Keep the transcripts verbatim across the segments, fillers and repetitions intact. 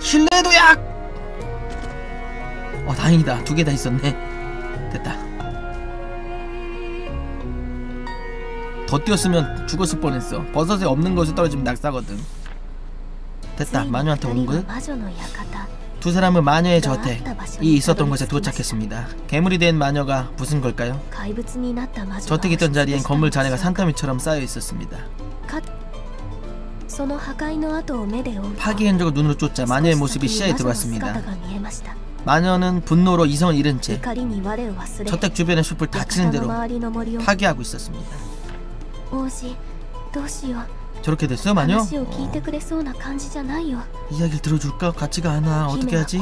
신뢰 도약! 어 다행이다. 두 개 다 있었네. 됐다. 더 뛰었으면 죽었을 뻔했어. 버섯에 없는 것이 떨어지면 낙사거든. 됐다. 마녀한테 온 것. 두 사람은 마녀의 저택이 있었던 곳에 도착했습니다. 괴물이 된 마녀가 무슨 걸까요? 저택이 있던 자리엔 건물 잔해가 산더미처럼 쌓여 있었습니다. 파괴 흔적을 눈으로 쫓자 마녀의 모습이 시야에 들어왔습니다. 마녀는 분노로 이성을 잃은 채 저택 주변의 숲을 다치는 대로 파괴하고 있었습니다. 저렇게 됐어 마녀? 어. 이야기를 들어줄까? 같지가 않아. 어떻게 하지?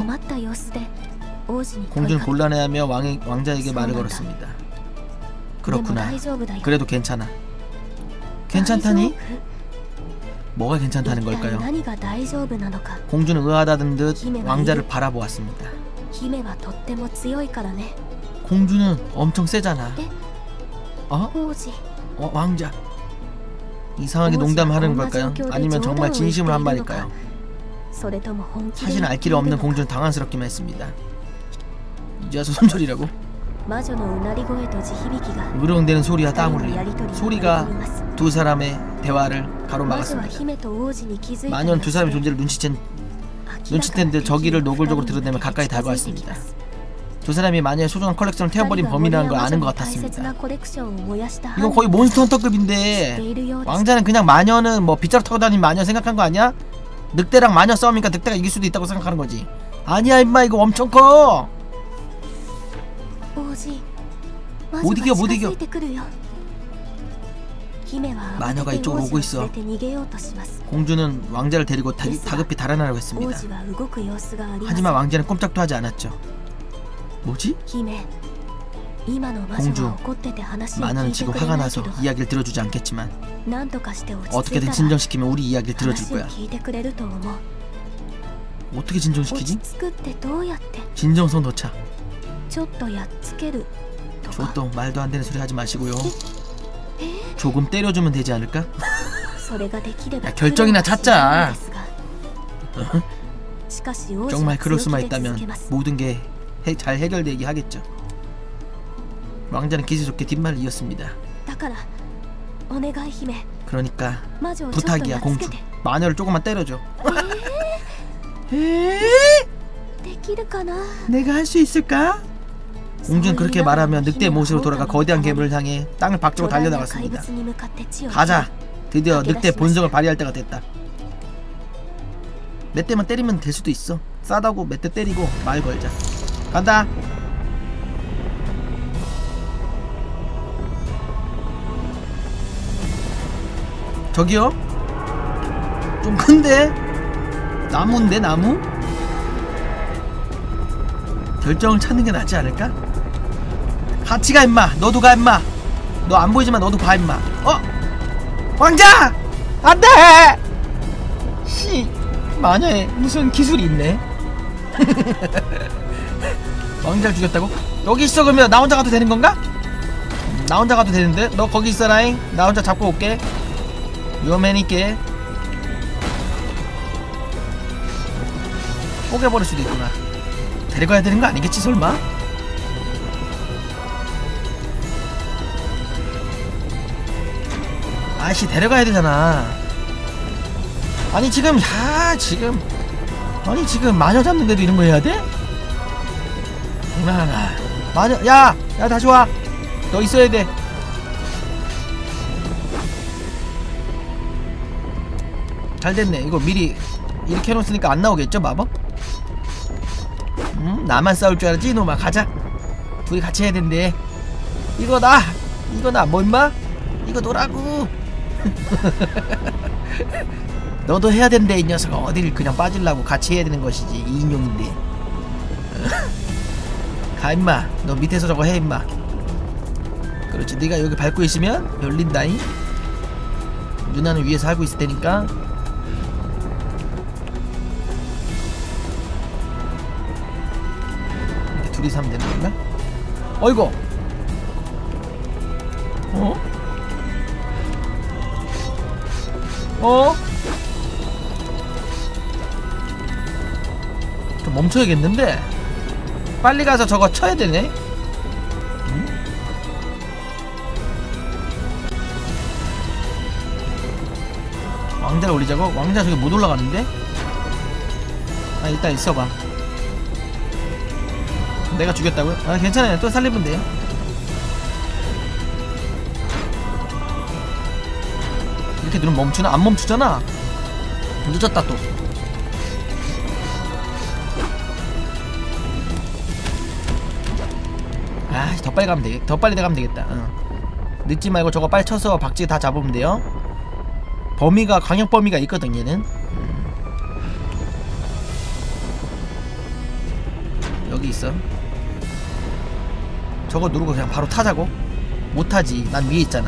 공주는 곤란해하며 왕의, 왕자에게 말을 걸었습니다. 그렇구나. 그래도 괜찮아. 괜찮다니? 뭐가 괜찮다는 걸까요? 공주는 의아하다는 듯 왕자를 바라보았습니다. 공주는 엄청 세잖아. 어? 어? 왕자. 이상하게 농담하는 걸까요? 아니면 정말 진심으로 한 말일까요? 사실 알 길이 없는 공주는 당황스럽기만 했습니다. 이제 와서 손절이라고? 으렁대는 소리와 땀 흘림. 소리가 두 사람의 대화를 가로막았습니다. 마녀는 두 사람의 존재를 눈치챈, 눈치챈 듯 저기를 노골적으로 드러내며 가까이 다가왔습니다. 두 사람이 마녀의 소중한 컬렉션을 태워버린 범인이라는 걸 아는 것 같았습니다. 이건 거의 몬스터 헌터급인데 왕자는 그냥 마녀는 뭐 빗자루 타고 다니는 마녀 생각한 거 아니야? 늑대랑 마녀 싸우니까 늑대가 이길 수도 있다고 생각하는 거지. 아니야 임마, 이거 엄청 커. 못 이겨 못 이겨. 마녀가 이쪽으로 오고 있어. 공주는 왕자를 데리고 다, 다급히 달아나려고 했습니다. 하지만 왕자는 꼼짝도 하지 않았죠. 뭐지? 공주, 마녀는 지금 화가 나서 이야기를 들어주지 않겠지만 어떻게든 진정시키면 우리 이야기를 들어줄 거야. 어떻게 진정시키지? 진정성 넣자. 저또 말도 안 되는 소리 하지 마시고요. 조금 때려주면 되지 않을까? 야, 결정이나 찾자. 정말 그럴 수만 있다면 모든 게 잘 해결되게 하겠죠. 왕자는 기세 좋게 뒷말을 이었습니다. 그러니까 부탁이야 공주. 마녀를 조금만 때려줘. 내가 할 수 있을까? 공주는 그렇게 말하며 늑대의 모습으로 돌아가 거대한 괴물을 향해 땅을 박차고 달려나갔습니다. 가자. 드디어 늑대의 본성을 발휘할 때가 됐다. 몇 대만 때리면 될 수도 있어. 싸다고 몇 대 때리고 말 걸자. 간다. 저기요? 좀 큰데? 나무인데 나무? 결정을 찾는 게 낫지 않을까? 같이 가 임마. 너도 가 임마. 너 안 보이지만 너도 가 임마. 어? 왕자! 안돼! 씨, 마녀에 무슨 기술이 있네. 왕자를 죽였다고? 여기 있어. 그러면 나 혼자 가도 되는 건가? 음, 나 혼자 가도 되는데? 너 거기 있어라잉. 나 혼자 잡고 올게. 위험해니께. 포기해버릴 수도 있구나. 데려가야 되는 거 아니겠지 설마? 아이씨, 데려가야 되잖아. 아니 지금 야 지금 아니 지금 마녀 잡는데도 이런 거 해야 돼? 장난하나. 마녀, 야! 야 다시 와. 너 있어야 돼. 잘됐네. 이거 미리 이렇게 해놓았으니까 안 나오겠죠 마법? 음? 나만 싸울 줄 알았지 이놈아. 가자. 둘이 같이 해야 된대. 이거 나! 이거 나 뭐 임마? 이거 너라고. 너도 해야 된대 이 녀석아. 어딜 그냥 빠질라고. 같이 해야 되는 것이지. 이 인용인데. 가 임마. 너 밑에서 저거 해 임마. 그렇지. 네가 여기 밟고 있으면 열린다잉. 누나는 위에서 하고 있을 테니까. 이렇게 둘이서 하면 되는 건가? 어이구. 어? 어? 멈춰야겠는데? 빨리 가서 저거 쳐야 되네? 응? 왕자를 올리자고? 왕자 저기 못 올라가는데? 아, 일단 있어봐. 내가 죽였다고요? 아, 괜찮아요. 또 살리면 돼요. 이렇게 누르면 멈추나? 안 멈추잖아? 늦었다 또. 아, 더 빨리 가면 되겠, 더 빨리 가면 되겠다. 어. 늦지 말고 저거 빨리 쳐서 박쥐 다 잡으면 돼요. 범위가, 광역 범위가 있거든, 얘는. 음. 여기 있어. 저거 누르고 그냥 바로 타자고? 못타지. 난 위에 있잖아.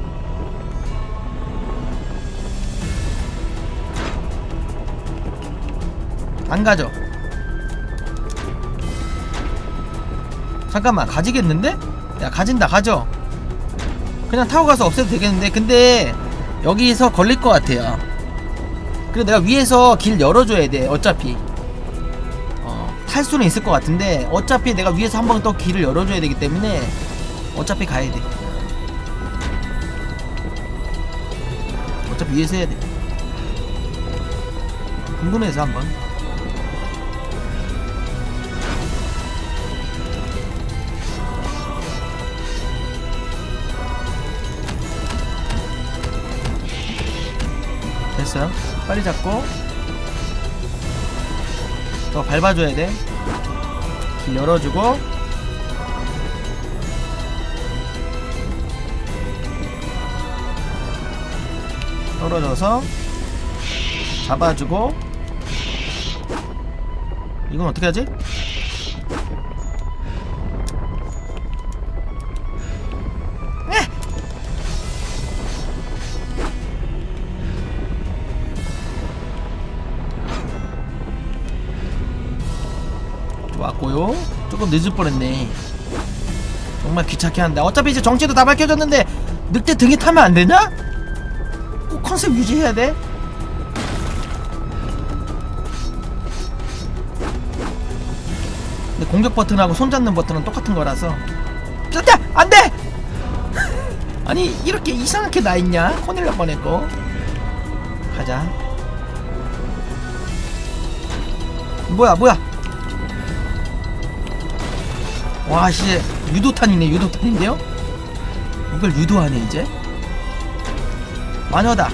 안 가죠? 잠깐만, 가지겠는데? 야, 가진다. 가죠? 그냥 타고 가서 없애도 되겠는데? 근데 여기서 걸릴 것 같아요. 그래, 내가 위에서 길 열어줘야 돼. 어차피 어, 탈 수는 있을 것 같은데 어차피 내가 위에서 한 번 더 길을 열어줘야 되기 때문에 어차피 가야 돼. 어차피 위에서 해야 돼. 궁금해서 한번. 됐어요. 빨리 잡고 더 밟아줘야 돼. 길 열어주고 떨어져서 잡아주고. 이건 어떻게 하지? 왔고요. 조금 늦을 뻔했네. 정말 귀찮게 한다. 어차피 이제 정체도 다 밝혀졌는데 늑대 등에 타면 안 되냐? 꼭 컨셉 유지해야 돼? 근데 공격 버튼하고 손잡는 버튼은 똑같은 거라서. 자, 안 돼! 아니, 이렇게 이상하게 나 있냐? 큰일 날 뻔했고. 가자. 뭐야, 뭐야? 와, 씨, 유도탄이네. 유도탄인데요? 이걸 유도하네 이제? 마녀다.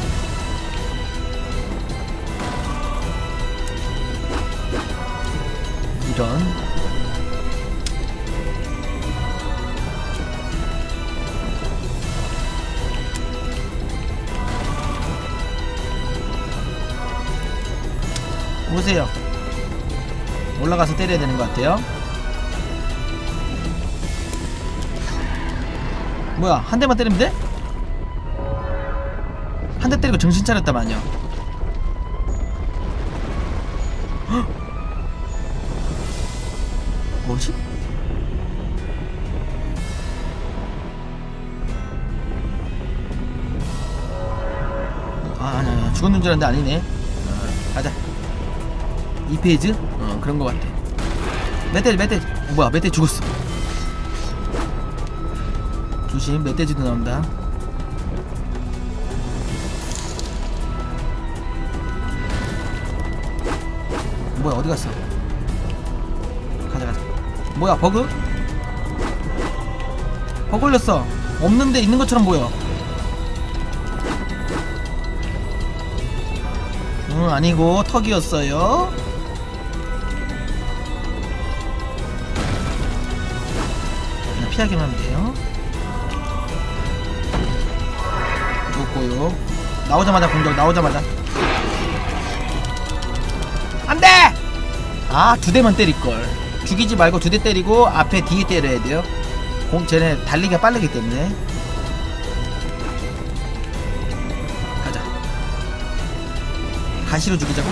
이런. 오세요. 올라가서 때려야 되는 것 같아요. 뭐야, 한 대만 때리면 돼? 한 대 때리고 정신 차렸다 마녀. 헉! 뭐지? 아, 아니야, 아니야. 죽었는 줄 알았는데 아니네. 어, 가자. 이 페이지? 어, 그런 것 같아. 멧돼지, 멧돼지. 어, 뭐야, 멧돼지 죽었어. 조심, 멧돼지도 나온다. 뭐야, 어디 갔어? 가자, 가자. 뭐야, 버그? 버그 걸렸어. 없는데 있는 것처럼 보여. 응, 아니고 턱이었어요. 그냥 피하기만 하면 돼요. 좋고요. 나오자마자 공격, 나오자마자. 안돼! 아, 두 대만 때릴걸. 죽이지 말고 두 대 때리고 앞에 뒤에 때려야 돼요. 공, 쟤네 달리기가 빠르기 때문에. 가자. 가시로 죽이자고.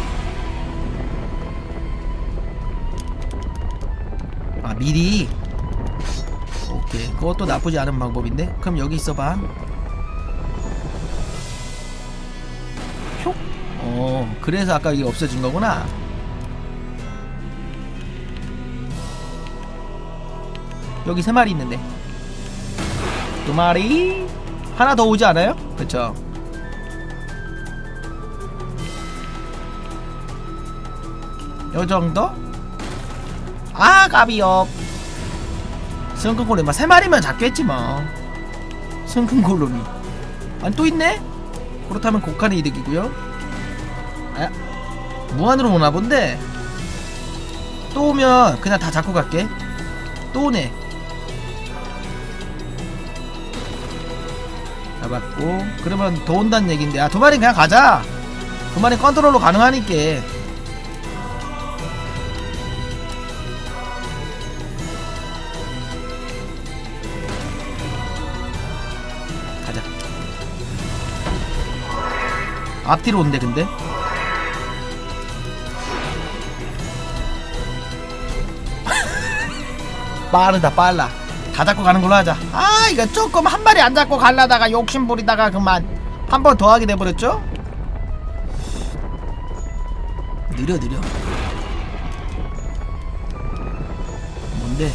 아, 미리. 오케이, 그것도 나쁘지 않은 방법인데. 그럼 여기 있어봐. 표? 어, 그래서 아까 이게 없어진 거구나. 여기 세 마리 있는데. 두 마리. 하나 더 오지 않아요? 그쵸. 요 정도? 아 갑이요. 승큰콜로니 세 마리면 잡겠지 뭐. 승큰콜로니. 아니 또 있네? 그렇다면 곡한의 이득이고요. 아, 무한으로 오나 본데. 또 오면 그냥 다 잡고 갈게. 또 오네. 잡았고. 그러면 더 온다는 얘긴데. 아 두 마리 그냥 가자. 두 마리 컨트롤로 가능하니까. 가자. 앞뒤로 온대 근데. 빠르다 빨라. 다 잡고 가는 걸로 하자. 아 이거 조금 한 마리 안 잡고 갈라다가 욕심 부리다가 그만 한 번 더 하게 돼버렸죠? 느려 느려. 뭔데?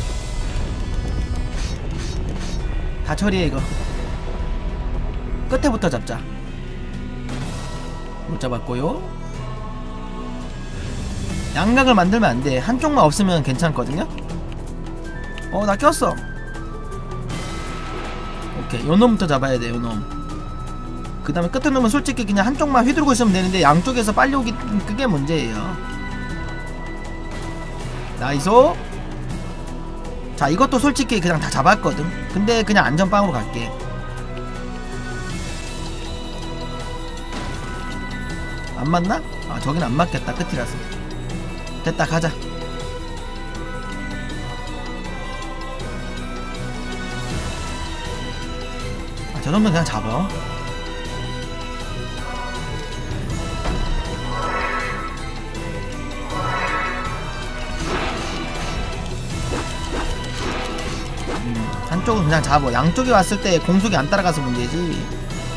다 처리해 이거. 끝에부터 잡자. 못 잡았고요. 양각을 만들면 안돼. 한쪽만 없으면 괜찮거든요. 어 나 꼈어. 오케이 요놈부터 잡아야 돼. 요놈. 그 다음에 끝에 놈은 솔직히 그냥 한쪽만 휘두르고 있으면 되는데 양쪽에서 빨리 오기 그게 문제예요. 나이소. 자 이것도 솔직히 그냥 다 잡았거든. 근데 그냥 안전빵으로 갈게. 안 맞나? 아 저긴 안 맞겠다. 끝이라서. 됐다 가자. 아, 저 정도는 그냥 잡아. 음, 한쪽은 그냥 잡아. 양쪽이 왔을 때 공속이 안 따라가서 문제지.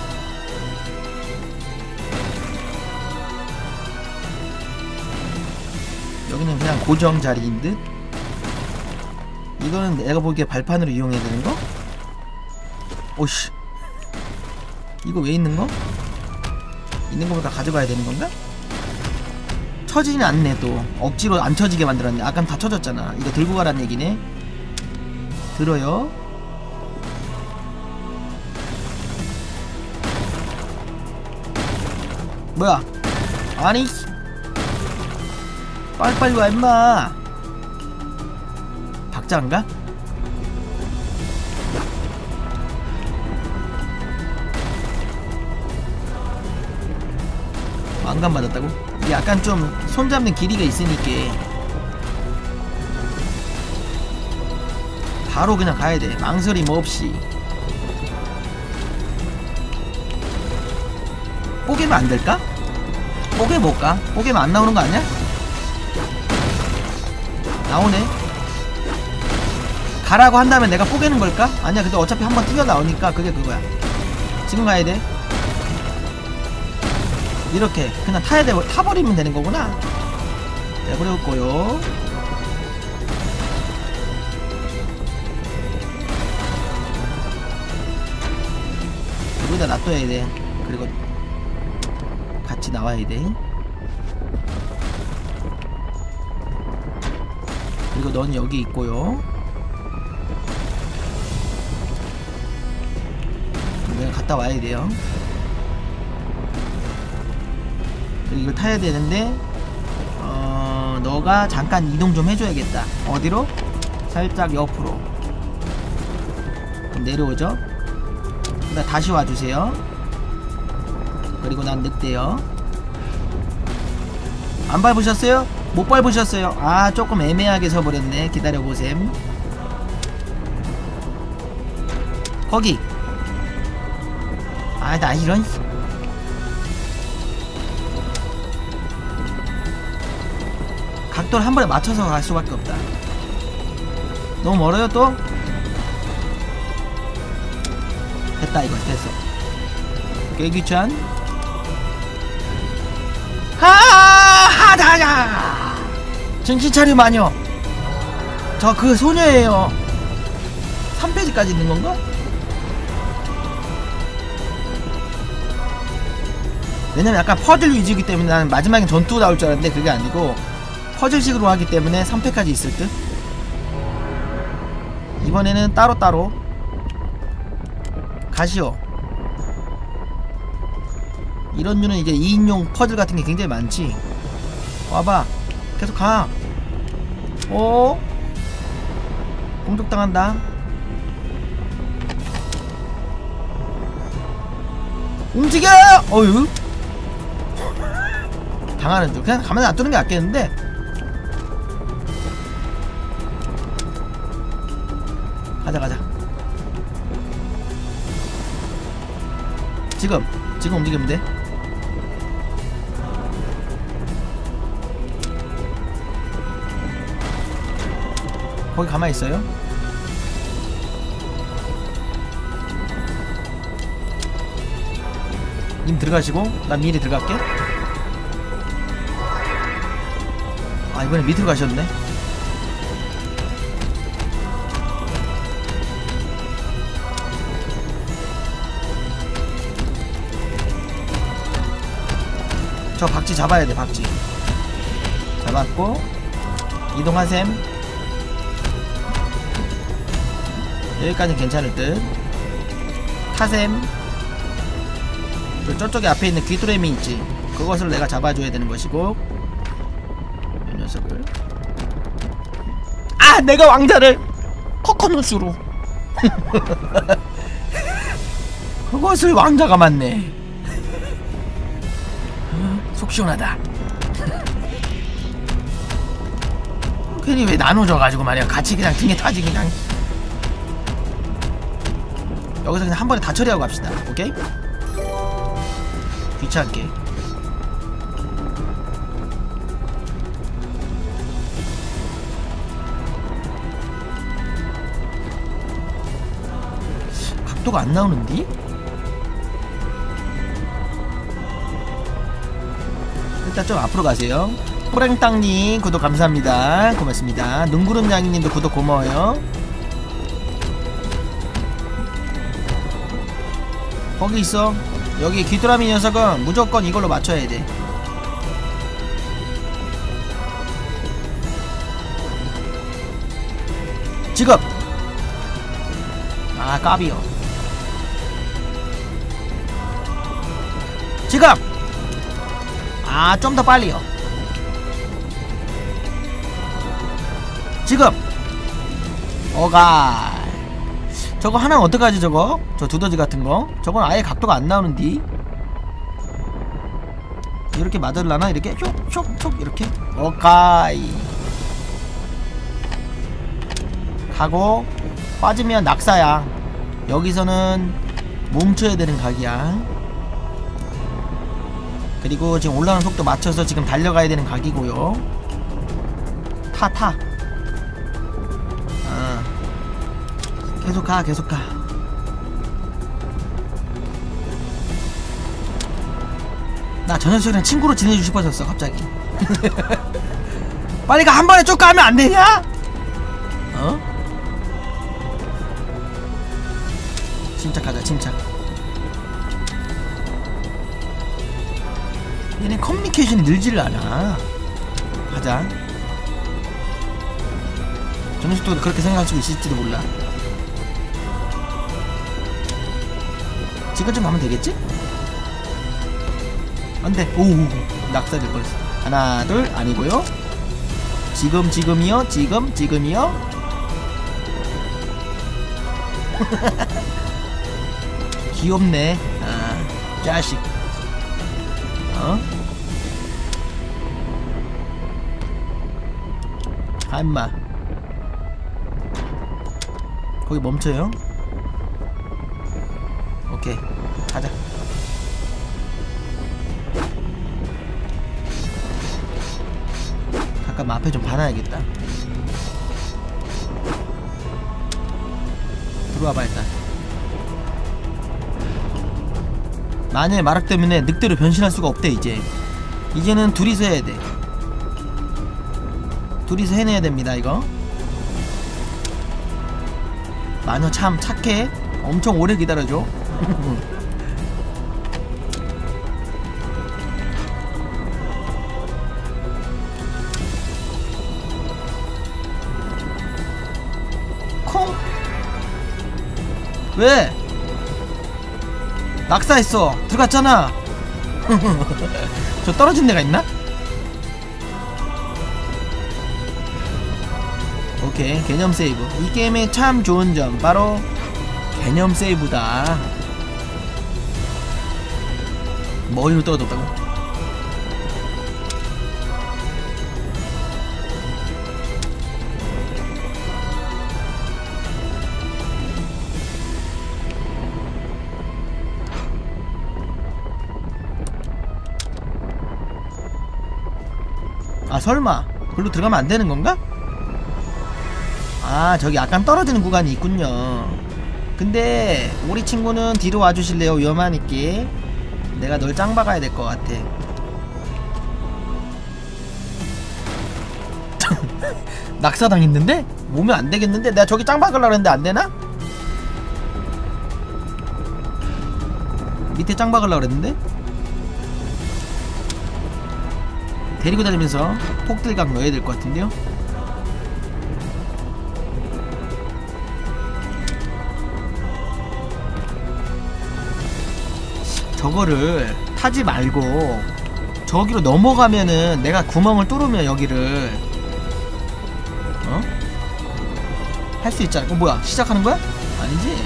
여기는 그냥 고정 자리인 듯? 이거는 내가 보기에 발판으로 이용해야 되는 거? 오씨. 이거 왜 있는 거? 있는 거보다 가져가야 되는 건가? 처지는 않네 또. 억지로 안 처지게 만들었네. 아까 다 처졌잖아. 이거 들고 가란 얘기네. 들어요. 뭐야? 아니 빨리빨리 와 임마. 박자인가? 왕관 받았다고? 약간 좀 손잡는 길이가 있으니까 바로 그냥 가야돼. 망설임 없이. 뽀개면 안될까? 뽀개볼까? 뽀개면 안 나오는 거 아니야? 나오네. 가라고 한다면 내가 뽀개는 걸까? 아니야. 근데 어차피 한번 튀어나오니까 그게 그거야. 지금 가야돼. 이렇게 그냥 타야 돼. 타버리면 되는 거구나. 내버렸고요. 여기다 놔둬야 돼. 그리고 같이 나와야 돼. 그리고 넌 여기 있고요. 내가 갔다 와야 돼요. 그리고 이걸 타야 되는데 어... 너가 잠깐 이동 좀 해줘야겠다. 어디로? 살짝 옆으로. 그럼 내려오죠? 그다음 다시 와주세요. 그리고 난 늑대요. 안 밟으셨어요? 못 밟으셨어요. 아 조금 애매하게 서버렸네. 기다려보셈. 거기. 아 나 이런. 각도를 한 번에 맞춰서 갈 수밖에 없다. 너무 멀어요 또? 됐다 이거 됐어. 꽤 귀찮. 하하다야. 정신 차려 마녀. 저 그 소녀예요. 삼 페이지까지 있는 건가? 왜냐면 약간 퍼즐 위주이기 때문에 나는 마지막엔 전투 나올 줄 알았는데 그게 아니고 퍼즐식으로 하기 때문에 삼 패까지 있을 듯. 이번에는 따로따로 가시오. 이런 류는 이제 이 인용 퍼즐 같은 게 굉장히 많지. 와봐. 계속 가. 오, 공격당한다. 움직여! 어휴, 당하는 중. 그냥 가만히 놔두는 게 낫겠는데. 가자 가자. 지금 지금 움직이면 돼. 거기 가만히 있어요. 님 들어가시고 난 미리 들어갈게. 아, 이번에 밑으로 가셨네. 저 박쥐 잡아야 돼. 박쥐 잡았고 이동하셈. 여기까지는 괜찮을 듯. 타셈. 저쪽에 앞에 있는 귀뚜레미 있지, 그것을 내가 잡아줘야 되는 것이고. 이 녀석을. 아, 내가 왕자를 코코넛으로 그것을 왕자가 맞네. 속 시원하다. 괜히 왜 나눠줘가지고 말이야. 같이 그냥 등에 타지 그냥. 여기서 그냥 한 번에 다 처리하고 갑시다. 오케이? 귀찮게. 각도가 안 나오는디? 일단 좀 앞으로 가세요. 호랭땅님 구독 감사합니다. 고맙습니다. 눈구름냥이님도 구독 고마워요. 거기 있어. 여기 귀뚜라미 녀석은 무조건 이걸로 맞춰야 돼. 지금. 아, 까비요. 지금. 아, 좀 더 빨리요. 지금. 어가. 저거 하나는 어떡하지 저거? 저 두더지 같은거? 저건 아예 각도가 안 나오는디? 이렇게 맞을라나? 이렇게? 촉촉촉 이렇게? 오카이. 가고 빠지면 낙사야. 여기서는 멈춰야 되는 각이야. 그리고 지금 올라가는 속도 맞춰서 지금 달려가야 되는 각이고요. 타 타. 아, 계속 가 계속 가. 나 저 녀석이랑 친구로 지내주고 싶어졌어 갑자기. 빨리 가. 한 번에 쭉 가면 안 되냐? 어? 침착하자 침착. 얘네 커뮤니케이션이 늘지를 않아. 가자. 저 녀석도 그렇게 생각할 수 있을지도 몰라. 지금쯤 가면 되겠지? 안돼. 오우, 낙사될 뻔했어. 하나 둘 아니고요. 지금 지금이요. 지금 지금이요. 귀엽네. 아, 자식. 어? 아, 임마. 거기 멈춰요. 오케이, 가자. 잠깐만 앞에 좀 봐놔야겠다. 들어와봐 일단. 만약에 마락 때문에 늑대로 변신할 수가 없대. 이제 이제는 둘이서 해야 돼. 둘이서 해내야 됩니다 이거. 마녀 참 착해. 엄청 오래 기다려줘. 콩? 왜? 낙사했어. 들어갔잖아. 저 떨어진 데가 있나? 오케이, 개념 세이브. 이 게임의 참 좋은 점 바로 개념 세이브다. 머리로 떨어졌다고? 아 설마 글로 들어가면 안 되는 건가? 아 저기 약간 떨어지는 구간이 있군요. 근데 우리 친구는 뒤로 와주실래요? 위험하니까. 내가 널 짱 박아야 될 것 같아. 낙사당했는데? 오면 안 되겠는데? 내가 저기 짱 박으려고 했는데 안 되나? 밑에 짱 박으려고 했는데? 데리고 다니면서 폭들각 넣어야 될 것 같은데요? 저거를 타지 말고 저기로 넘어가면은 내가 구멍을 뚫으면 여기를 어? 할 수 있잖아. 어 뭐야 시작하는 거야? 아니지?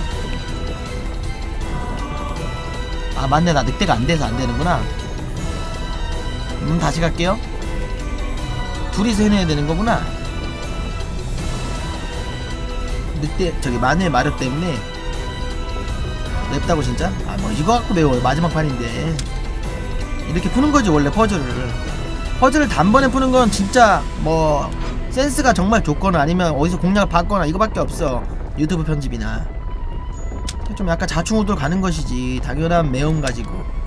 아 맞네 나 늑대가 안 돼서 안 되는구나. 음 다시 갈게요. 둘이서 해내야 되는 거구나. 늑대 저기 마늘 마력 때문에 맵다고 진짜? 아 뭐 이거 갖고 매워. 마지막 판인데 이렇게 푸는 거지 원래 퍼즐을. 퍼즐을 단번에 푸는 건 진짜 뭐 센스가 정말 좋거나 아니면 어디서 공략을 봤거나 이거밖에 없어. 유튜브 편집이나 좀 약간 자충우돌 가는 것이지. 당연한 매운 가지고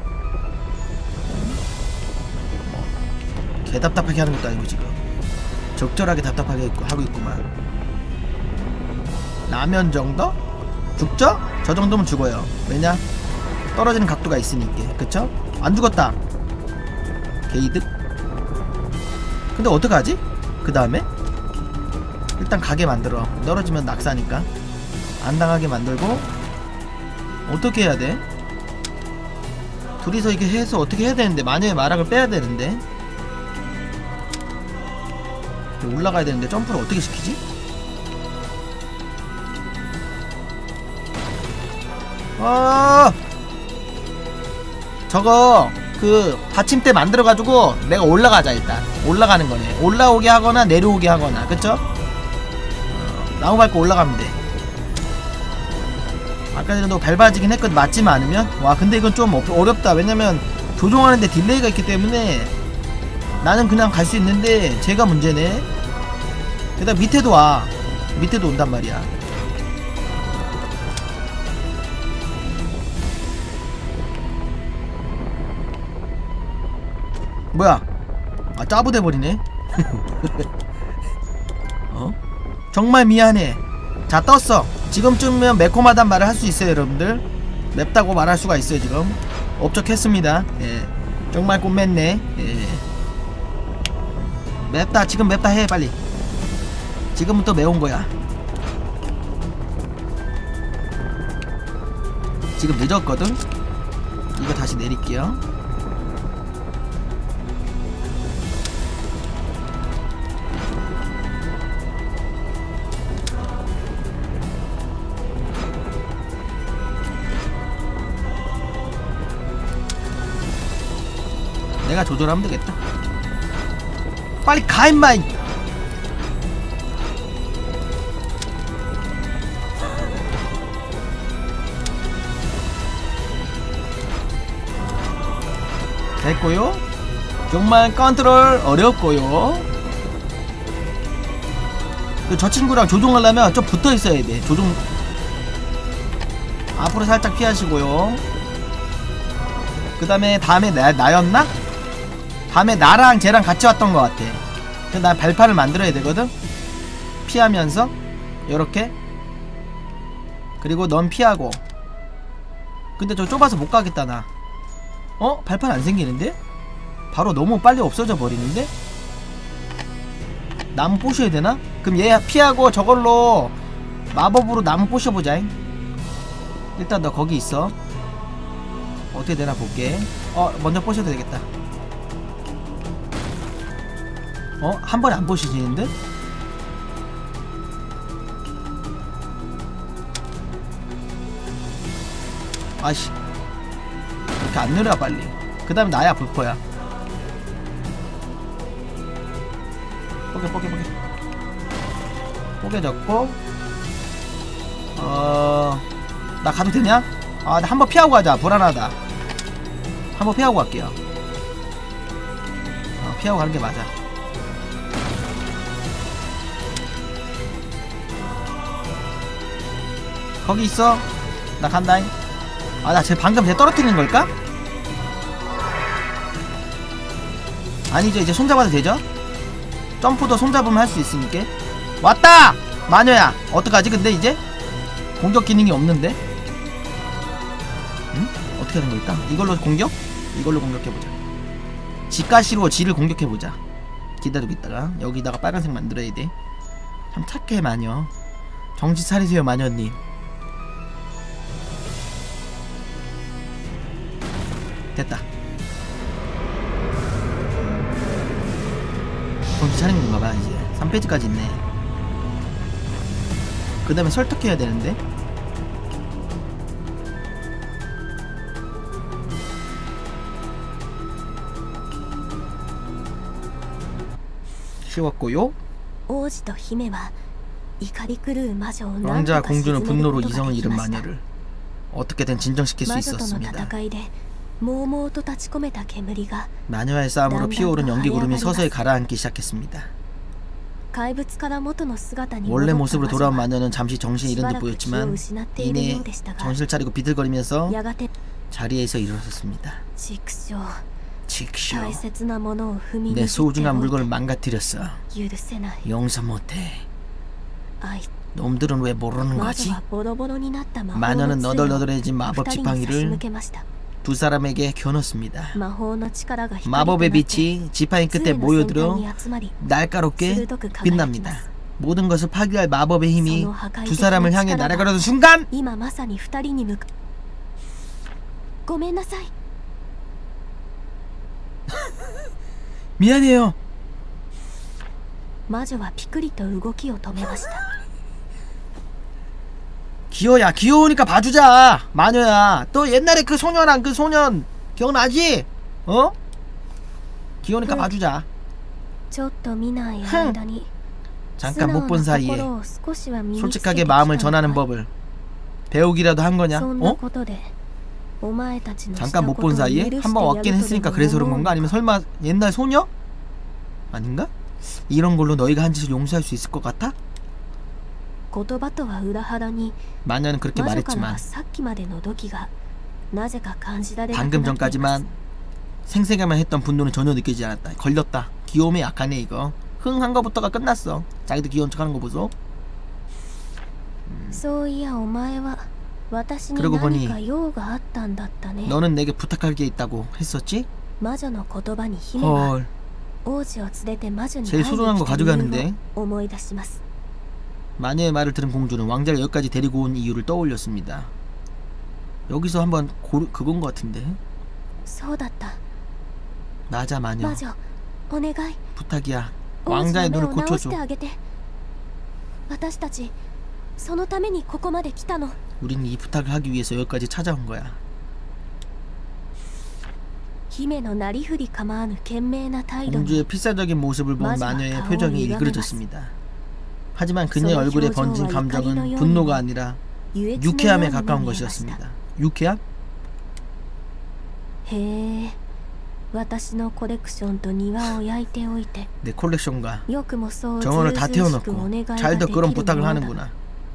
뭐 개답답하게 하는 것도 아니고 지금 적절하게 답답하게 하고 있구만. 라면 정도? 죽죠? 저 정도면 죽어요. 왜냐? 떨어지는 각도가 있으니까. 그쵸? 안 죽었다. 게이득? 근데 어떡하지? 그 다음에? 일단 가게 만들어. 떨어지면 낙사니까 안 당하게 만들고. 어떻게 해야 돼? 둘이서 이렇게 해서 어떻게 해야 되는데. 마녀의 마락을 빼야 되는데. 올라가야 되는데 점프를 어떻게 시키지? 아 저거 그 받침대 만들어가지고 내가 올라가자. 일단 올라가는 거네. 올라오게 하거나 내려오게 하거나. 그쵸? 어, 나무 밟고 올라가면 돼. 아까 전에도 밟아지긴 했거든. 맞지만 않으면. 와 근데 이건 좀 어렵다. 왜냐면 조종하는데 딜레이가 있기 때문에 나는 그냥 갈 수 있는데 쟤가 문제네. 게다가 밑에도 와. 밑에도 온단 말이야. 뭐야? 아 짜부돼버리네. 어? 정말 미안해. 자 떴어. 지금쯤이면 매콤하단 말을 할 수 있어요 여러분들. 맵다고 말할 수가 있어요 지금. 업적했습니다. 예. 정말 꼼맵네. 예. 맵다. 지금 맵다 해 빨리. 지금부터 매운 거야. 지금 늦었거든. 이거 다시 내릴게요. 내가 조절하면 되겠다. 빨리 가 임마. 됐고요. 정말 컨트롤 어렵고요. 저 친구랑 조종하려면 좀 붙어 있어야 돼. 조종 앞으로 살짝 피하시고요. 그 다음에 다음에 나, 나였나? 다음에 나랑 쟤랑 같이 왔던 것 같아. 그래서 나 발판을 만들어야 되거든. 피하면서 요렇게 그리고 넌 피하고. 근데 저 좁아서 못 가겠다 나. 어? 발판 안 생기는데? 바로 너무 빨리 없어져 버리는데? 나무 부셔야 되나? 그럼 얘 피하고 저걸로 마법으로 나무 부셔보자. 일단 너 거기 있어. 어떻게 되나 볼게. 어 먼저 부셔도 되겠다. 어? 한 번에 안 부셔지는데? 아이씨 이렇게 안 내려와 빨리. 그 다음에 나야 불포야. 뽀개 뽀개 뽀개 뽀개졌고. 어... 나 가도 되냐? 아 나 한번 피하고 가자. 불안하다. 한번 피하고 갈게요. 어, 피하고 가는 게 맞아. 거기 있어. 나 간다잉. 아 나 쟤 방금 쟤 떨어뜨리는 걸까? 아니죠. 이제 손잡아도 되죠? 점프도 손잡으면 할 수 있으니까. 왔다! 마녀야! 어떡하지 근데 이제? 공격 기능이 없는데? 응? 어떻게 하는 걸까? 이걸로 공격? 이걸로 공격해보자. 지가시로 지를 공격해보자. 기다리고 있다가 여기다가 빨간색 만들어야 돼. 참 착해 마녀. 정신 차리세요 마녀님. 됐다. 정신 차린 건가봐. 이제 삼 페이지까지 있네. 그 다음에 설득해야 되는데. 쉬웠고요. 왕자 공주는 분노로 이성을 잃은 마녀를 어떻게든 진정시킬 수 있었습니다. 마녀와의 싸움으로 피어오른 연기 구름이 서서히 가라앉기 시작했습니다. 원래 모습으로 돌아온 마녀는 잠시 정신을 잃은 듯 보였지만 이내 정신을 차리고 비틀거리면서 자리에서 일어섰습니다. 직쇼, 내 소중한 물건을 망가뜨렸어. 용서 못해. 놈들은 왜 모르는 거지? 마녀는 너덜너덜해진 마법 지팡이를 두 사람에게 겨눴습니다. 마법의 빛이 지팡이 끝에 모여들어 날카롭게 빛납니다. 모든 것을 파괴할 마법의 힘이 두 사람을 향해 날아가려는 순간! 미안해요. 기어야 귀여우니까 봐주자. 마녀야 또 옛날에 그 소년한 그 소년 기억나지? 어? 귀여우니까 봐주자. 흥. 잠깐 못 본 사이에 솔직하게 마음을 전하는 법을 배우기라도 한 거냐? 어? 잠깐 못 본 사이에? 한번 왔긴 했으니까 그래서 그런 건가? 아니면 설마 옛날 소녀? 아닌가? 이런 걸로 너희가 한 짓을 용서할 수 있을 것 같아? 마녀는 그렇게 말했지만 방금 전까지만 생생하면 했던 분노는 전혀 느끼지 않았다. 걸렸다. 귀여움에 약하네 이거. 흥 한 거부터가 끝났어. 자기도 귀여운 척 하는 거 보소. 음. 그러고 보니 너는 내게 부탁할 게 있다고 했었지? 헐. 제일 소중한 거 가져가는데. 마녀의 말을 들은 공주는 왕자를 여기까지 데리고 온 이유를 떠올렸습니다. 여기서 한번 고르, 그건 것 같은데. 맞아 마녀. 부탁이야. 왕자의 눈을 고쳐줘. 우린 이 부탁을 하기 위해서 여기까지 찾아온 거야. 공주의 필사적인 모습을 본 마녀의 표정이 일그러졌습니다. 하지만 그녀의 얼굴에 번진 감정은 분노가 아니라 유쾌함에 가까운 것이었습니다. 유쾌함? 내 콜렉션과 정원을 다 태워놓고 잘도 그런 부탁을 하는구나.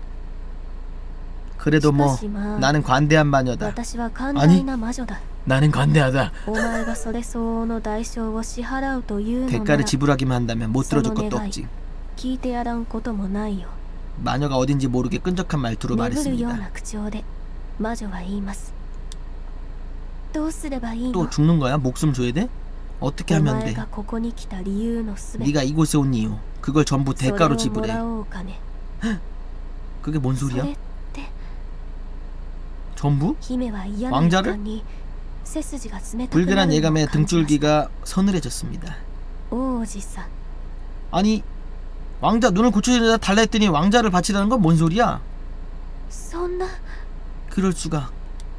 그래도 뭐 나는 관대한 마녀다. 아니 나는 관대하다. 대가를 지불하기만 한다면 못 들어줄 것도 없지. 마녀가 어딘지 모르게 끈적한 말투로 말했습니다. 또 죽는 거야? 목숨 줘야 돼? 어떻게 하면 돼? 네가 이곳에 온 이유, 그걸 전부 대가로 지불해. 그게 뭔 소리야? 전부? 왕자를? 불길한 예감에 등줄기가 서늘해졌습니다. 아니, 왕자 눈을 고쳐달라 했더니 왕자를 바치라는 건 뭔 소리야? 그럴 수가.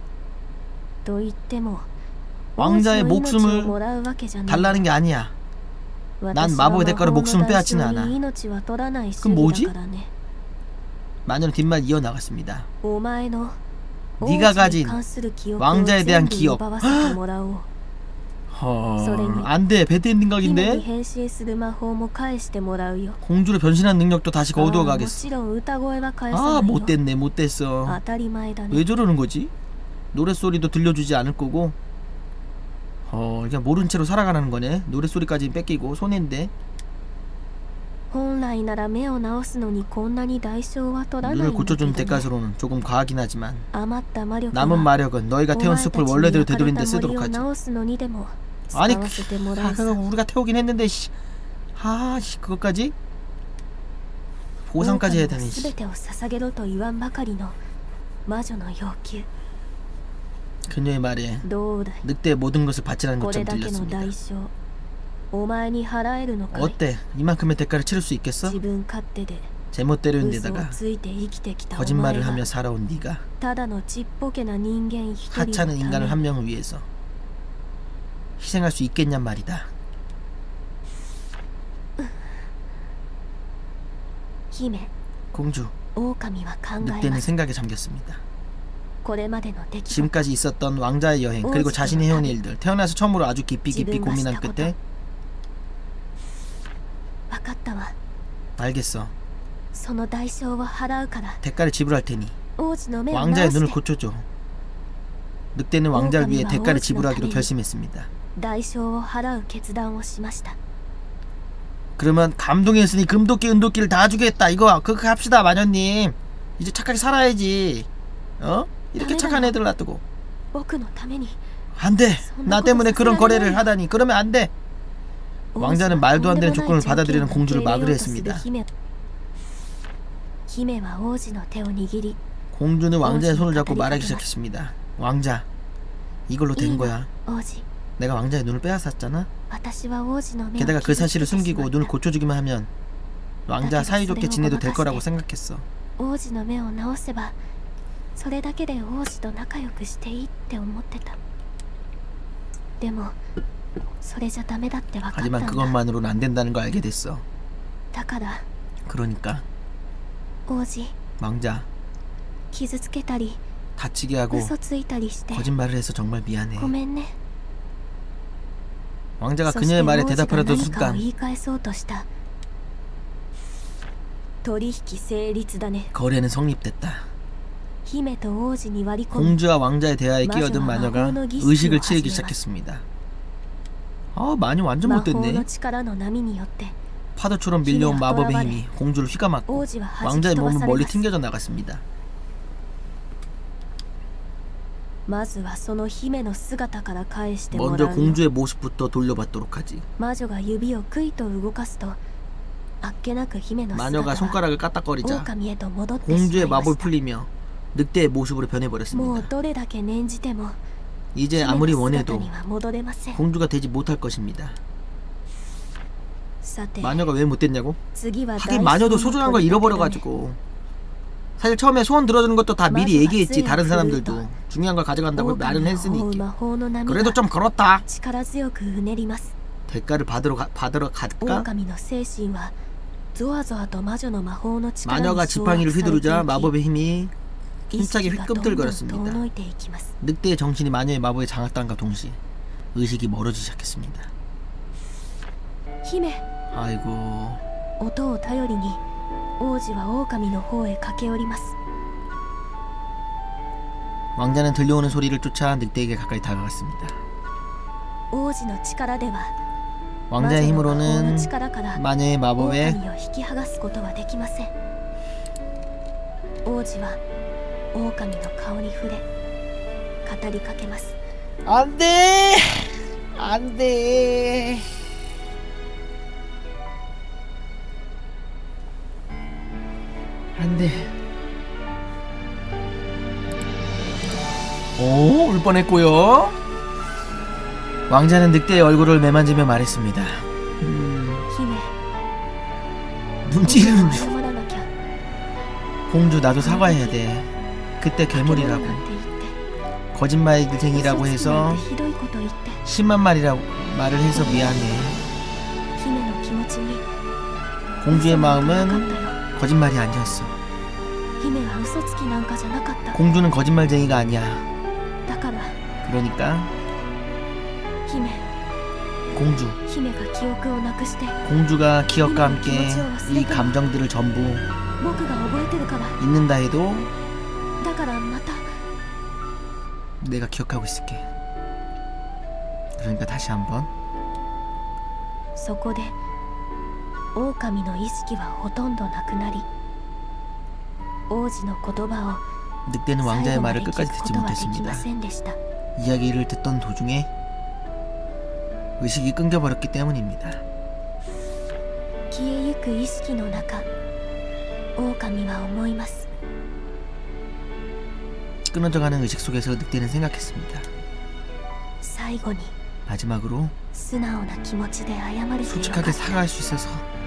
왕자의 목숨을 달라는 게 아니야. 난 마법의 대가로 목숨을 빼앗지는 않아. 그럼 뭐지? 마녀는 뒷말 이어나갔습니다. 네가 가진 왕자에 대한 기억. 허... 안돼, 배드엔딩 각인데? 공주로 변신한 능력도 다시 거두어 가겠어. 아, 못됐네, 못됐어. 왜 저러는 거지? 노랫소리도 들려주지 않을 거고. 어, 그냥 모른 채로 살아가는 거네. 노랫소리까지 뺏기고 손해인데. 눈을 고쳐준 대가로는 조금 과하긴 하지만 남은 마력은 너희가 태운 숲을 원래대로 되돌린 데 쓰도록 하지. 아니, 아, 그거 우리가 태우긴 했는데 씨. 아, 씨, 그것까지? 보상까지 해야 되니. 씨. 그녀의 말에 늑대의 모든 것을 바치라는 것처럼 들렸습니다. 어때? 이만큼의 대가를 치를 수 있겠어? 제멋대로인 데다가 거짓말을 하며 살아온 네가 하찮은 인간을 한 명을 위해서 희생할 수 있겠냔 말이다. 공주, 늑대는 생각에 잠겼습니다. 지금까지 있었던 왕자의 여행, 그리고 자신이 해온 일들, 태어나서 처음으로 아주 깊이 깊이 고민한 끝에 알겠어. 대가를 지불할 테니 왕자의 눈을 고쳐줘. 늑대는 왕자를 위해 대가를 지불하기로 결심했습니다. 그러면 감동했으니 금도끼 은도끼를 다 주겠다. 이거 그렇게 합시다, 마녀님. 이제 착하게 살아야지. 어? 이렇게 착한 애들 놔두고. 안돼. 나 때문에 그런 거래를 하다니. 그러면 안돼. 왕자는 말도 안 되는 조건을 받아들이는 공주를 막으려 했습니다. 공주는 왕자의 손을 잡고 말하기 시작했습니다. 왕자, 이걸로 된 거야. 내가 왕자의 눈을 빼앗았잖아. 게다가 그 사실을 숨기고 눈을 고쳐주기만 하면 왕자 사이좋게 지내도 될 거라고 생각했어. 하지만 그것만으로는 안 된다는 걸 알게 됐어. 그러니까 왕자, 다치게 하고 거짓말을 해서 정말 미안해. 왕자가 그녀의 말에 대답하려던 순간 거래는 성립됐다. 공주와 왕자의 대화에 끼어든 마녀가 의식을 치르기 시작했습니다. 아, 마녀 완전 못됐네. 파도처럼 밀려온 마법의 힘이 공주를 휘감았고 왕자의 몸은 멀리 튕겨져 나갔습니다. 먼저 공주의 모습부터 돌려받도록 하지. 마녀가 손가락을 까딱거리자 공주의 마법이 풀리며 늑대의 모습으로 변해버렸습니다. 이제 아무리 원해도 공주가 되지 못할 것입니다. 마녀가 왜 못됐냐고? 하긴 마녀도 소중한 걸 잃어버려가지고. 사실 처음에 소원 들어주는 것도 다 미리 얘기했지. 다른 사람들도 중요한 걸 가져간다고 말은 했으니. 그래도 좀 그렇다. 대가를 받으러, 가, 받으러 갈까? 마녀가 지팡이를 휘두르자 마법의 힘이 힘차게 휘끔들거렸습니다. 늑대의 정신이 마녀의 마법에 장악당과 동시에 의식이 멀어지기 시작했습니다. 아이고. 왕자는 들려오는 소리를 쫓아 늑대에게 가까이 다가갔습니다. 왕자의 힘으로는 마녀의 마법에 안돼 안돼 안돼. 오, 울 뻔했고요. 왕자는 늑대의 얼굴을 매만지며 말했습니다. 음... 눈치는 중. 공주, 나도 사과해야 돼. 그때 괴물이라고, 거짓말쟁이라고 해서 심한 말이라고 말을 해서 미안해. 공주의 마음은 거짓말이 아니었어. 공주는 거짓말쟁이가 아니야. 그러니까 공주 공주가 기억과 함께 이 감정들을 전부 잊는다 해도 내가 기억하고 있을게. 그러니까 다시 한번. 늑대는 왕자의 말을 끝까지 듣지 못했습니다. 이야기를 듣던 도중에 의식이 끊겨버렸기 때문입니다. 끊어져가는 의식 속에서 늑대는 생각했습니다. 마지막으로 솔직하게 사과할 수 있어서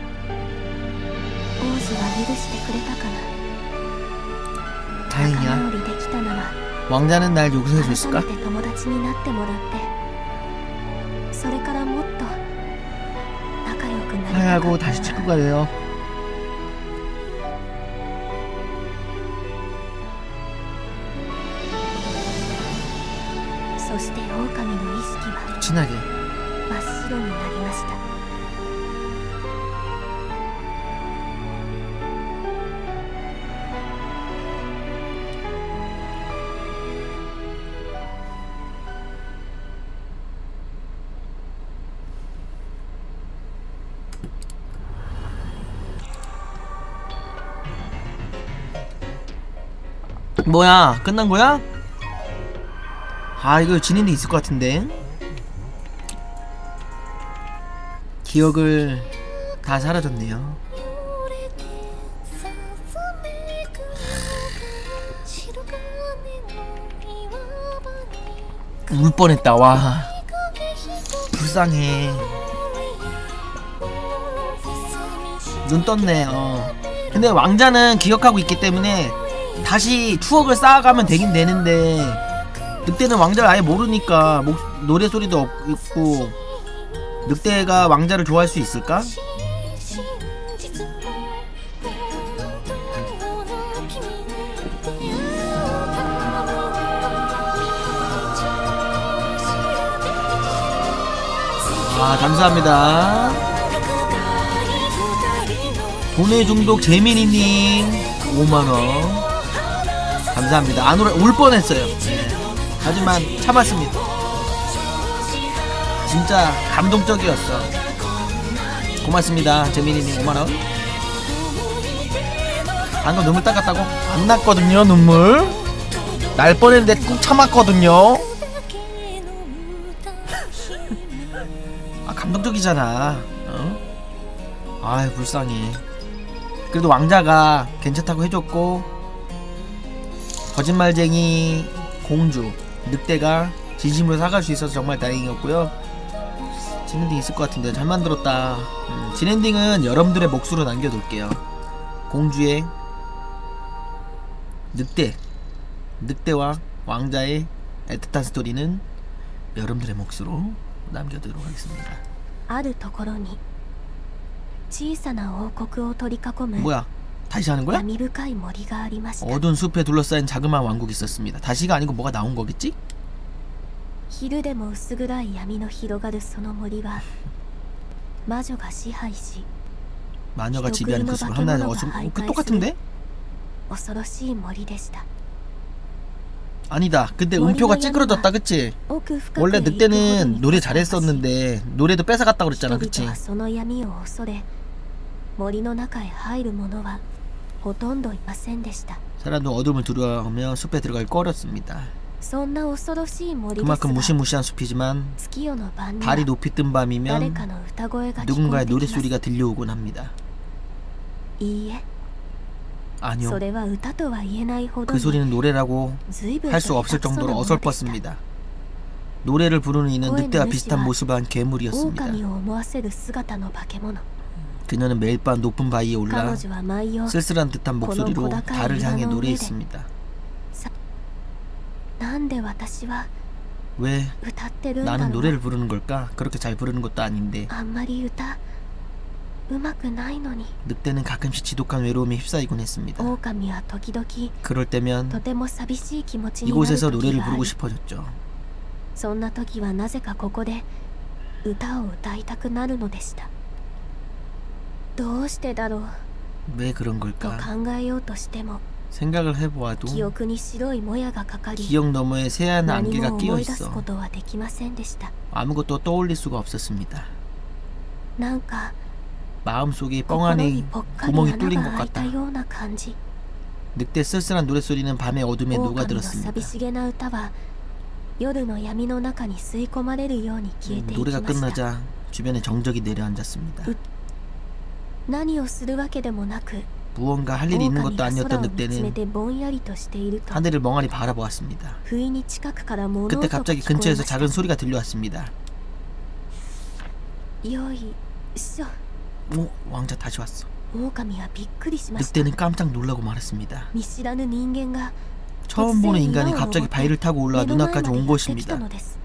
다행이야. 왕자는 날 용서해줬을까? 사양하고 다시 친구가 돼요. 친하게. 뭐야, 끝난 거야? 아, 이거 진행돼 있을 것 같은데. 기억을 다 사라졌네요. 울 뻔했다. 와, 불쌍해. 눈 떴네. 어. 근데 왕자는 기억하고 있기 때문에 다시 추억을 쌓아가면 되긴 되는데, 늑대는 왕자를 아예 모르니까 목, 노래소리도 없고, 늑대가 왕자를 좋아할 수 있을까? 아, 감사합니다. 돈의 중독 재민이님 오만원 감사합니다. 안 울, 울 뻔했어요. 네. 하지만 참았습니다. 진짜 감동적이었어. 고맙습니다. 재민이님 오만원. 방금 눈물 닦았다고? 안 났거든요. 눈물 날 뻔했는데 꾹 참았거든요. 아, 감동적이잖아. 어? 아이, 불쌍해. 그래도 왕자가 괜찮다고 해줬고, 거짓말쟁이 공주 늑대가 진심으로 사갈 수 있어서 정말 다행이었고요. 진엔딩 있을 것 같은데 잘 만들었다. 음, 진엔딩은 여러분들의 몫으로 남겨둘게요. 공주의 늑대 늑대와 왕자의 애틋한 스토리는 여러분들의 몫으로 남겨두도록 하겠습니다. 뭐야? 다시 하는 거야? 어두운 숲에 둘러싸인 자그마한 왕국이 있었습니다. 다시가 아니고 뭐가 나온 거겠지? 마녀가 지배하는 그 숲을 하나의 어둠... 어, 그 똑같은데? 아니다. 근데 음표가 찌그러졌다, 그치? 원래 늑대는 노래 잘했었는데 노래도 뺏어갔다고 그랬잖아, 그치? ほとんどいませんでした。 사람도 어둠을 두려워하며 숲에 들어갈 꺼렸습니다. 그만큼 무시무시한 숲이지만 달이 높이 뜬 밤이면 누군가의 노랫소리가 들려오곤 합니다. 아니요, 그 소리는 노래라고 할 수 없을 정도로 어설펐습니다. 노래를 부르는 이는 늑대와 비슷한 모습을 한 괴물이었습니다. 그녀는 매일 밤 높은 바위에 올라 쓸쓸한 듯한 목소리로 달을 향해 노래했습니다. 왜 나는 노래를 부르는 걸까? 그렇게 잘 부르는 것도 아닌데. 늑대는 가끔씩 지독한 외로움에 휩싸이곤 했습니다. 그럴 때면 이곳에서 노래를 부르고 싶어졌죠. 왜 그런 걸까? 생각을 해보아도 기억 너머에 새하얀 안개가 끼어있어 아무것도 떠올릴 수가 없었습니다. 마음속에 뻥안에 구멍이 뚫린 것 같다. 늑대 쓸쓸한 노랫소리는 밤의 어둠에 녹아들었습니다. 음, 노래가 끝나자 주변에 정적이 내려앉았습니다. 무언가 할 일이 있는 것도 아니었던 늑대는 하늘을 멍하니 바라보았습니다. 그때 갑자기 근처에서 작은 소리가 들려왔습니다. 오, 왕자 다시 왔어. 늑대는 깜짝 놀라고 말했습니다. 처음 보는 인간이 갑자기 바위를 타고 올라와 눈앞까지 온 것입니다.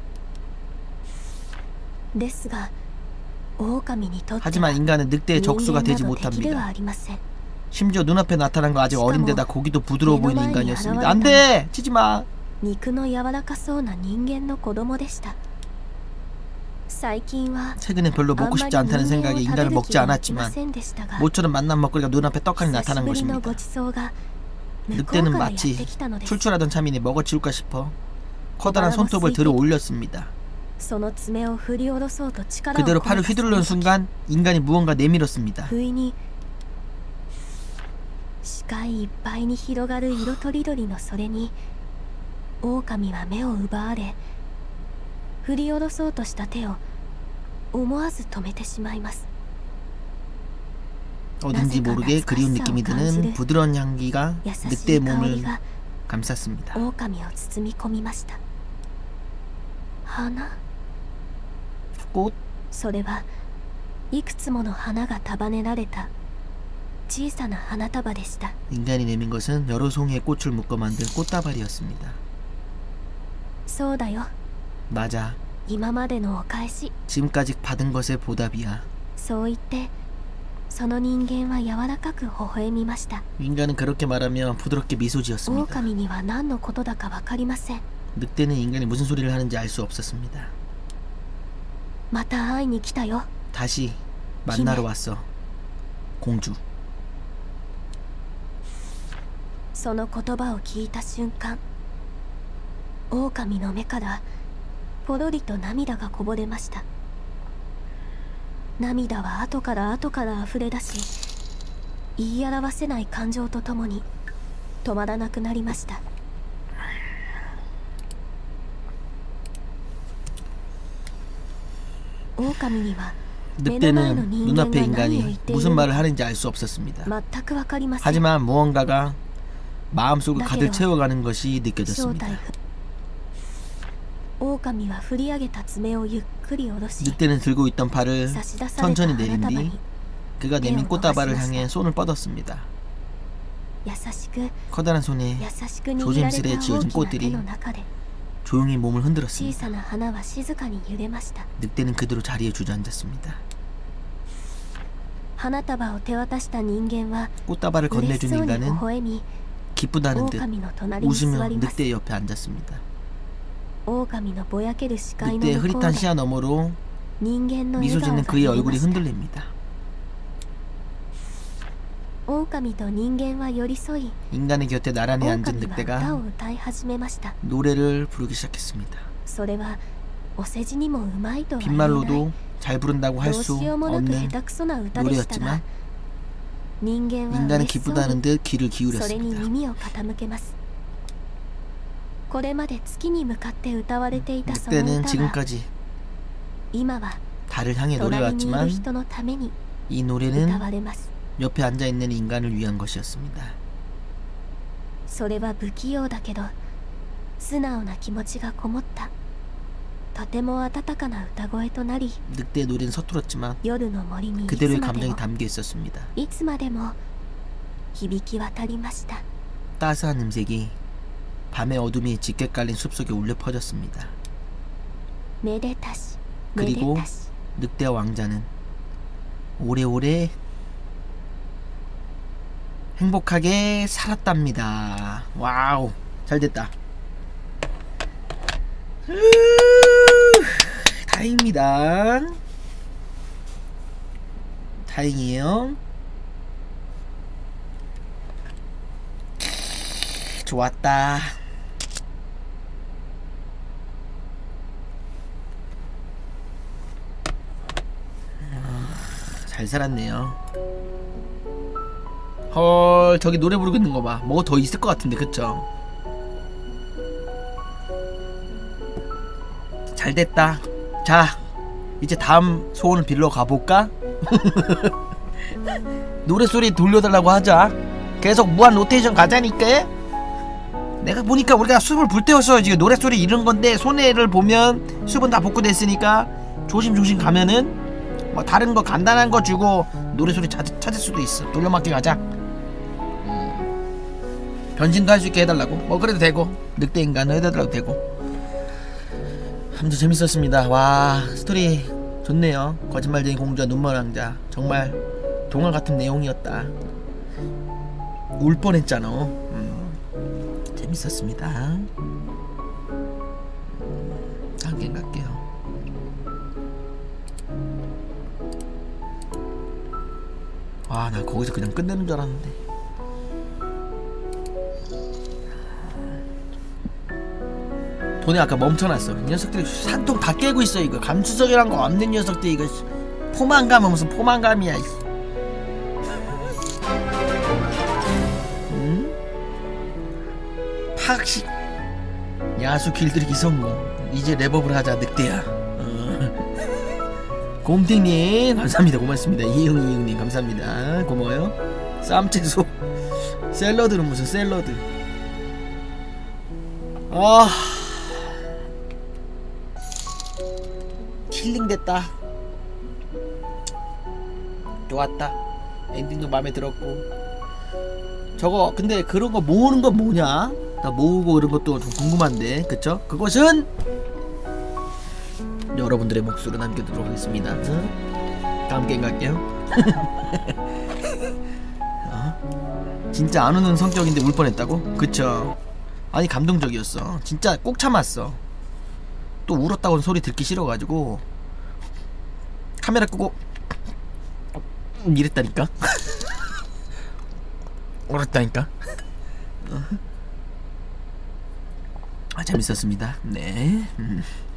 하지만 인간은 늑대의 적수가 되지 못합니다. 심지어 눈앞에 나타난 거 아직 어린데다 고기도 부드러워 보이는 인간이었습니다. 안돼! 치지마! 최근에 별로 먹고 싶지 않다는 생각에 인간을 먹지 않았지만 모처럼 만난 먹거리가 눈앞에 떡하니 나타난 것입니다. 늑대는 마치 출출하던 참이니 먹어치울까 싶어 커다란 손톱을 들어 올렸습니다. 그대로 팔을 휘두르는 순간 인간이 무언가 내밀었습니다. 어딘지 모르게 그리운 느낌이 드는 부드러운 향기가 늑대의 몸을 감쌌습니다. 꽃? 인간이 내민 것은 여러 송이의 꽃을 묶어 만든 꽃다발이었습니다. 맞아. 지금까지 받은 것의 보답이야. 인간은 그렇게 말하며 부드럽게 미소 지었습니다. 늑대는 인간이 무슨 소리를 하는지 알 수 없었습니다. 다시 만나러 왔어, 공주. 늑대는 눈앞의 인간이 무슨 말을 하는지 알 수 없었습니다. 하지만 무언가가 마음속을 가득 채워가는 것이 느껴졌습니다. 늑대는 들고 있던 팔을 천천히 내린 뒤 그가 내민 꽃다발을 향해 손을 뻗었습니다. 커다란 손에 조심스레 지어진 꽃들이 조용히 몸을 흔들었습니다. 늑대는 그대로 자리에 주저앉았습니다. 꽃다발을 건네준 인간은 기쁘다는 듯 웃으며 늑대의 옆에 앉았습니다. 늑대의 흐릿한 시야 너머로 미소 짓는 그의 얼굴이 흔들립니다. 인간의 곁에 나란히 앉은 늑대가 노래를 부르기 시작했습니다. 빈말로도 잘 부른다고 할 수 없는 노래였지만 인간은 기쁘다는 듯 귀를 기울였습니다. 늑대는 지금까지 달을 향해 노래왔지만 이 노래는 옆에 앉아있는 인간을 위한 것이었습니다. 늑대의 노래는 서툴었지만 그대로의 감정이 담겨 있었습니다. 따스한 음색이 밤의 어둠이 짙게 깔린 숲속에 울려 퍼졌습니다. 그리고 늑대와 왕자는 오래오래 행복하게 살았답니다. 와우, 잘됐다. 다행입니다. 다행이에요. 좋았다. 잘 살았네요. 헐, 저기 노래 부르고 있는 거 봐. 뭐 더 있을 것 같은데, 그쵸? 잘 됐다. 자, 이제 다음 소원을 빌러 가볼까? 노래소리 돌려달라고 하자. 계속 무한 로테이션 가자니까. 내가 보니까 우리가 숲을 불태워서 지금 노래소리 이런 건데, 손해를 보면 숲은 다 복구됐으니까 조심조심 가면은 뭐 다른 거 간단한 거 주고 노래소리 찾, 찾을 수도 있어. 돌려막기 가자. 음. 변신도 할 수 있게 해달라고. 뭐 그래도 되고, 늑대 인간을 해달라고 되고. 아무튼 재밌었습니다. 와, 스토리 좋네요. 거짓말쟁이 공주와 눈먼 왕자, 정말 동화 같은 내용이었다. 울 뻔했잖아. 음. 재밌었습니다. 음. 다음 게임 갈게요. 와, 나 거기서 그냥 끝내는 줄 알았는데. 돈이 아까 멈춰놨어. 이 녀석들이 산통 다 깨고 있어. 이거 감수성이란 거 없는 녀석들. 이거 포만감은 무슨 포만감이야. 응? 파악식 야수 길들이기 성공. 이제 랩업을 하자, 늑대야. 어. 곰탱님 감사합니다. 고맙습니다. 이형 이형님 감사합니다. 고마워요. 쌈채소 샐러드는 무슨 샐러드. 아, 힐링됐다. 좋았다. 엔딩도 마음에 들었고. 저거 근데 그런 거 모으는 건 뭐냐? 나 모으고 그런 것도 좀 궁금한데, 그쵸? 그것은 여러분들의 목소리로 남겨두도록 하겠습니다. 응? 다음 게임 갈게요. 어? 진짜 안 우는 성격인데 울 뻔했다고? 그쵸? 아니, 감동적이었어. 진짜 꼭 참았어. 또 울었다고는 소리 듣기 싫어가지고 카메라 끄고 이랬다니까. 울었다니까. 아, 재밌었습니다. 네. 음.